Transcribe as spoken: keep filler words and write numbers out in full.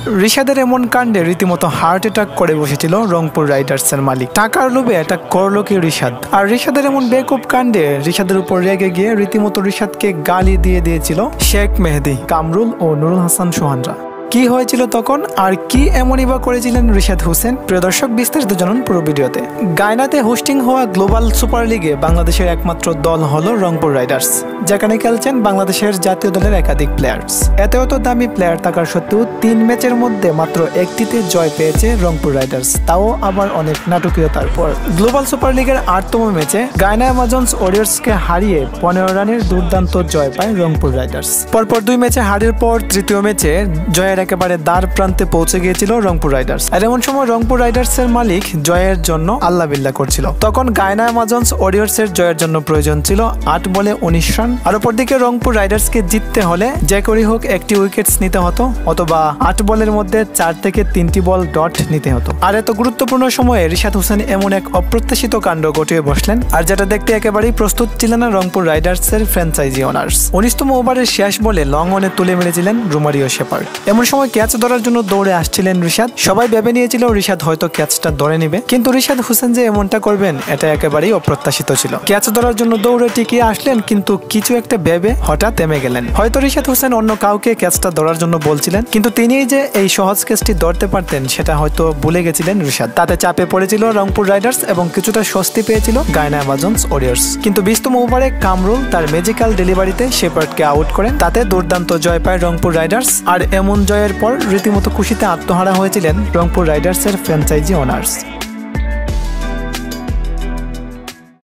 রিশাদের এমন কাণ্ডে রীতিমতো হার্ট অ্যাটাক করে বসেছিল রংপুর রাইডার্সের মালিক। টাকার লোভে এটা করলো কি রিশাদ। আর রিশাদের এমন বেকুব কাণ্ডে রিশাদের উপর রেগে গিয়ে রীতিমতো রিশাদকে গালি দিয়ে দিয়েছিল শেখ মেহেদী, কামরুল ও নুরুল হাসান সোহানরা। কি হয়েছিল তখন আর কি এমনই বা করেছিলেন রিশাদ হোসেন? প্রিয় দর্শক, বিস্তারিত জানুন পুরো ভিডিওতে। গায়নাতে হোস্টিং হওয়া গ্লোবাল সুপার লিগে বাংলাদেশের একমাত্র দল হলো রংপুর রাইডার্স, যেখানে খেলছেন বাংলাদেশের জাতীয় দলের একাধিক প্লেয়ার্স। এত এত দামি প্লেয়ার থাকার সত্ত্বেও তিন ম্যাচের মধ্যে মাত্র একটিতে জয় পেয়েছে রংপুর রাইডার্স, তাও আবার অনেক নাটকীয়তার পর। গ্লোবাল সুপার লিগের আটতম ম্যাচে গায়না অ্যামাজনস ওয়ারিয়র্সকে হারিয়ে পনেরো রানের দুর্দান্ত জয় পায় রংপুর রাইডার্স। পরপর দুই ম্যাচে হারের পর তৃতীয় ম্যাচে জয়ের একেবারে দ্বার প্রান্তে পৌঁছে গিয়েছিল রংপুর রাইডার্স। আর এমন সময় রংপুর রাইডার্স এর মালিক জয়ের জন্য আল্লাহ বিল্লাহ করছিল। তখন গায়না অ্যামাজনস ওয়ারিয়র্স এর জয়ের জন্য প্রয়োজন ছিল আট বলে উনিশ রান। আর অপরদিকে রংপুর রাইডার্স কে জিততে হলে যে করেই হোক একটি উইকেটস নিতে হতো, অথবা আট বলের মধ্যে চার থেকে তিনটি বল ডট নিতে হতো। আর এত গুরুত্বপূর্ণ সময়ে রিশাদ হোসেন এমন এক অপ্রত্যাশিত কাণ্ড ঘটিয়ে বসলেন, আর যেটা দেখতে একেবারেই প্রস্তুত ছিলেন না রংপুর রাইডার্স এর ফ্র্যাঞ্চাইজি ওনার্স। উনিশতম ওভারের শেষ বলে লং অনে তুলে মেরেছিলেন রোমারিও শেপার্ড। এমন সময় ক্যাচ ধরার জন্য দৌড়ে আসছিলেন রিশাদ। সবাই ভেবে নিয়েছিল রিশাদ হয়তো ক্যাচটা ধরে নিবে, কিন্তু রিশাদ হোসেন যে এমনটা করবেন এটা একেবারেই অপ্রত্যাশিত ছিল। ক্যাচ ধরার জন্য দৌড়ে টিকিয়ে আসলেন, কিন্তু কিছু একটা ভেবে হঠাৎ থেমে গেলেন। হয়তো রিশাদ হোসেন অন্য কাউকে ক্যাচটা ধরার জন্য বলছিলেন, কিন্তু তিনি যে এই সহজ ক্যাচটি ধরতে পারতেন সেটা হয়তো ভুলে গেছিলেন রিশাদ। তাতে চাপে পড়েছিল রংপুর রাইডার্স এবং কিছুটা স্বস্তি পেয়েছিল গায়না অ্যামাজনস ওয়ারিয়র্স। কিন্তু বিশতম ওভারে কামরুল তার ম্যাজিক্যাল ডেলিভারিতে শেপার্ডকে আউট করেন। তাতে দুর্দান্ত জয় পায় রংপুর রাইডার্স। আর এমন জয়ের পর রীতিমতো খুশিতে আত্মহারা হয়েছিলেন রংপুর রাইডার্সের ফ্র্যাঞ্চাইজি ওনার্স।